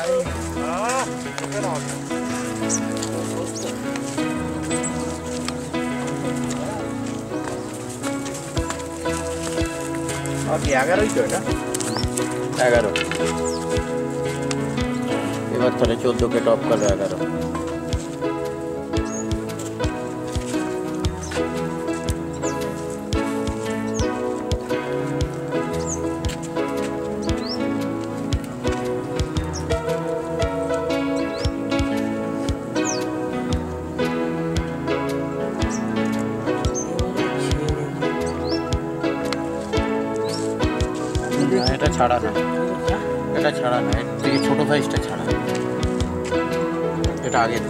কি 11ই তো এটা 11 এবার তাহলে 14কে টপ করবে 11 এটা ছাড়া না এটা ছাড়া না এর থেকে ছোট সাইজটা ছাড়া এটা আগে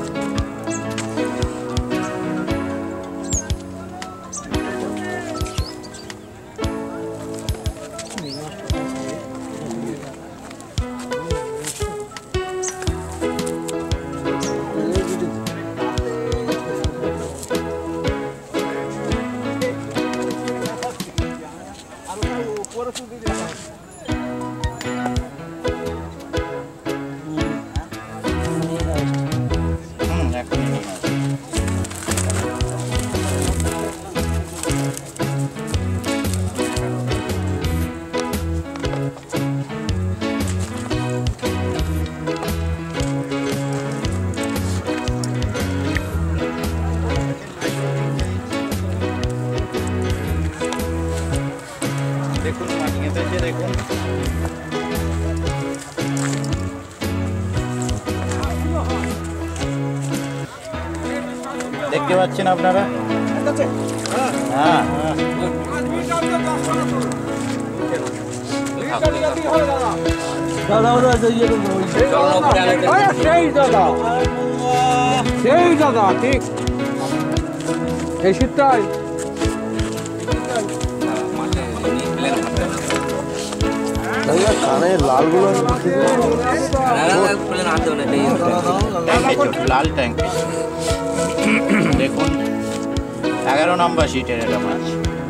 দেখুন মাটিয়ে দেখে দেখুন দেখতে পাচ্ছেন আপনারা হ্যাঁ সেই দাদা ঠিক এই শীতটাই লালগুলো লাল ট্যাঙ্ক দেখুন 11 নম্বর সিটের এটা মাছ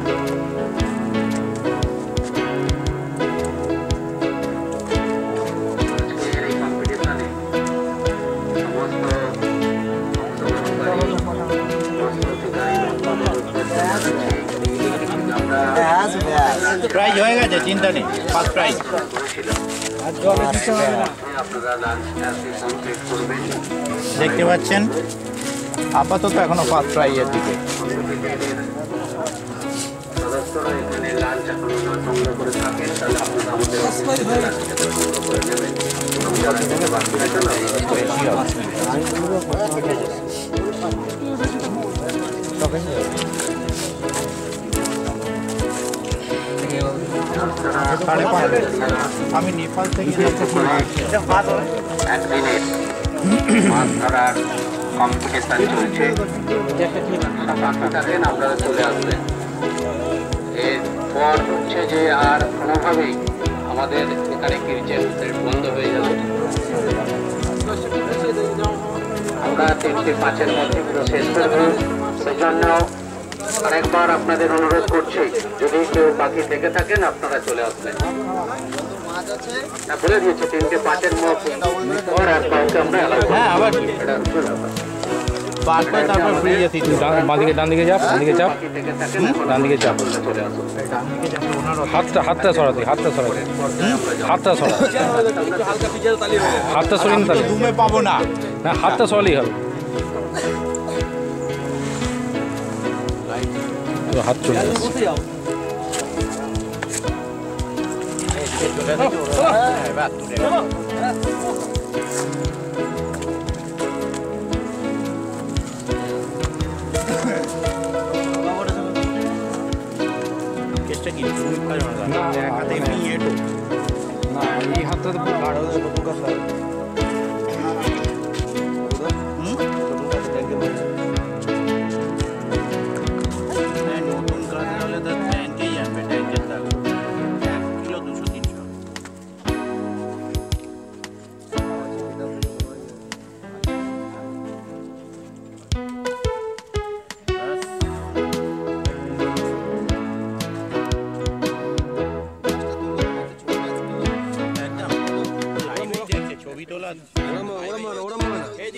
প্রাইজ হয়ে গেছে চিন্তা নেই ফার্স্ট প্রাইজ দেখতে পাচ্ছেন আপাতত এখনো ফার্স্ট প্রাইজের দিকে আমি নেপাল থেকে মাছ ধরার কম্পিটিশন চলছে থাকেন আপনারা চলে আসবেন এরপর হচ্ছে যে আর কোনোভাবেই আমাদের এখানে কিচেন বন্ধ হয়ে যাবে আমরা 3-5-এর মধ্যে পুরো শেষ করব সেই জন্য আরেকবার আপনাদের অনুরোধ করছি যদি কেউ বাকি থেকে থাকেন আপনারা চলে আসবেন বলে দিয়েছে 3-5-এর মধ্যে আর কাউকে আমরা হ্যাঁ আবার তারপর ডান দিকে চাপ ডান দিকে চাপ হাতটা সরাতে হাতটা সরিয়ে তাহলে রুমে পাবো না হাতটা সরালেই হবে হাত চলে কেসটা কি এই হাতটা তো গাঢ়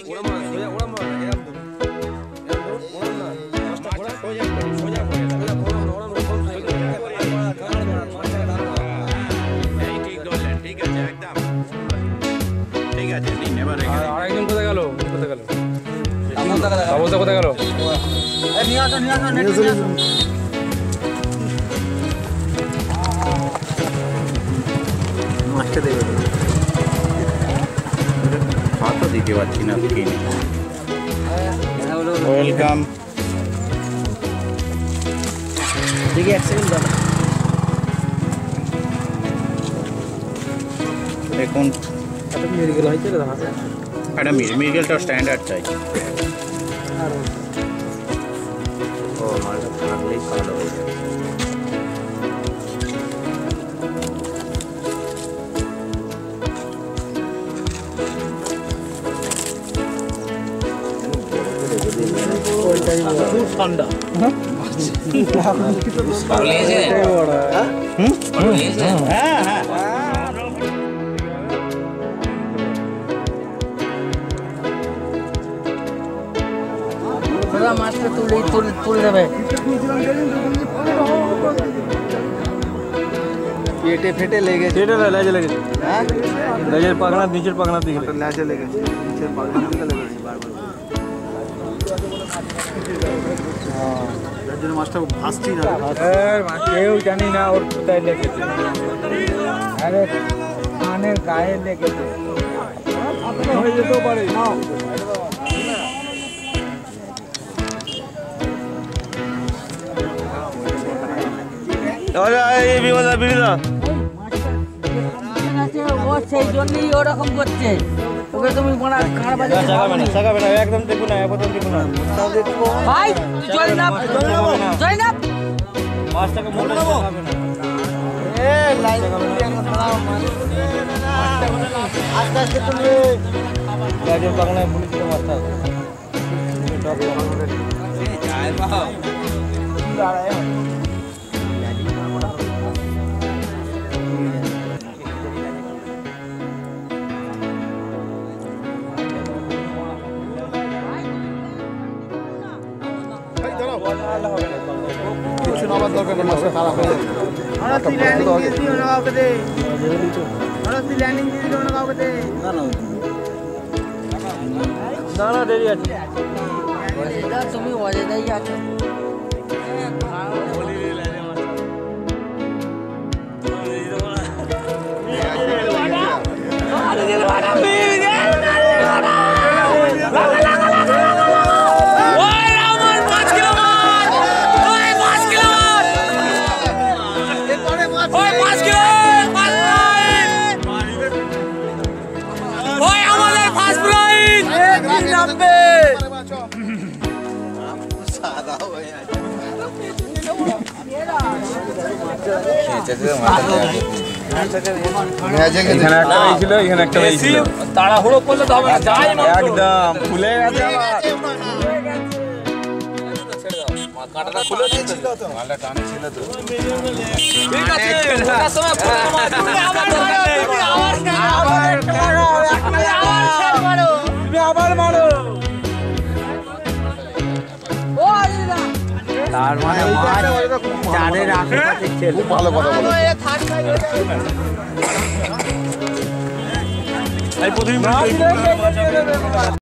আরেকজন কোথায় গেল? অবস্থা কোথায় গেল? মাছটা দেবে তো দিতে পারছি না কিনে। ওয়েলকাম। দেখি এক সেকেন্ড দাদা, দেখুন মেডিকেল হয়েছে একটা মিরগেলটা স্ট্যান্ডার্ড চাই। ও মালটা থাকলেই কালো হয়ে যাবে। খুব ঠান্ডা। হ্যাঁ হ্যাঁ মাছটা তুলে দেবে। পেটে ফেটে লেগেছে। লেজে লেগেছে, হ্যাঁ লেজের পাখনা নিচের পাখনার দিকে লেজে লেগেছে, নিচের পাখনার দিকে লেগেছে বারবার। যার জন্য মাছটা ভাসছি না। কেউ জানি না ওর কোথায় লেগেছে। আরে কানের গায়ে লেগেছে, হয়ে যেতেও পারে। ও সেই জন্যই ওরকম করছে। ওকে তুমি একদম দেখুন না, একদম দেখুন না। ভাই জয় না জয় না মাছটাকে মনে হবে না। আস্তে আস্তে তুলবে। লেজের পাখনায় পুলিশ মাছটা কিছু নামার দরকার নেই, মাছটা খারাপ হয়ে যাবে। না না দেরি আছে। তুমি অজেদাই আছো। এখানে একটা ছিল, এখানে একটা ছিল। তাড়াহুড়ো করলে তো হবে না, যাই না একদম ফুলে গেছে। কাঁটাটা খুলে ছিল তো, মালটা টান ছিল তো। ঠিক আছে, ওটার সময় আবার মারো। তার মানে মাছ চারের আশেপাশে ছিল। খুব ভালো কথা বলো। এই প্রথমে